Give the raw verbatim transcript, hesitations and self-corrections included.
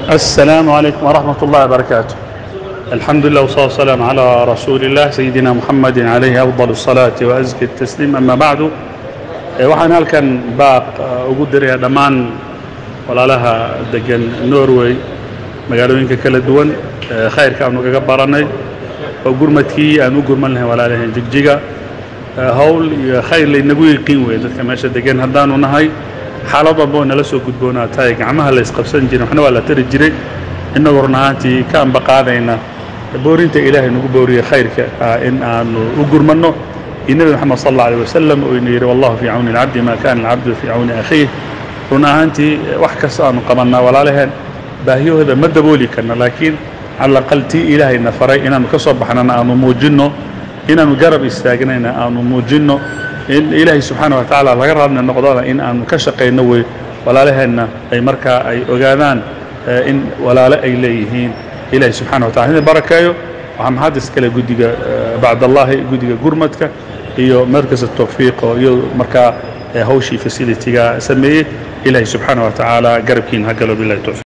السلام عليكم ورحمة الله وبركاته. الحمد لله والصلاة والسلام على رسول الله سيدنا محمد عليه أفضل الصلاة وأزكى التسليم. أما بعد، waxaan halkan baaq ugu diray dhammaan walaalaha degan Norway magaalooyinka kala duwan khayrka aanu kaga baranay oo gurmadkii aan u gurman lahayn walaalahan jigjiga hawl iyo khayr laynagu yiqiin weey dadka meesha degan haddaanu nahay xaalad walba nala soo gudboonaatay gacmaha la isqabsan jiray waxna waa la tiri jiray inagoo runaaantii ka amba qaadayna boorinta ilaahay nagu booriyo khayrka in aanu u gurmanno النبي محمد صلى الله عليه وسلم وينير والله في عون العبد ما كان العبد في عون أخيه هنا أنت وحكس أن قمنا ولا لهن باهيو هذا ما دبولي كنا لكن على الأقل تي إلهي نفري إن نكسب حنا أن موجنه إن نجرب استاجنا أن موجنه إن إلهي سبحانه وتعالى غير أن النقضاء إن أن كشق نوي ولا لهن أي مركا أي أجانان إن ولا لا إليهين إلهي سبحانه وتعالى هذا بركايو وهم حادث كلا جودي بعد الله جودي جرمتك iyo markas التوفيق iyo marka hawshii facility-ga sameeyay ilaahay subhanahu wa ta'ala garabkiin ha galo billahi tawfiq.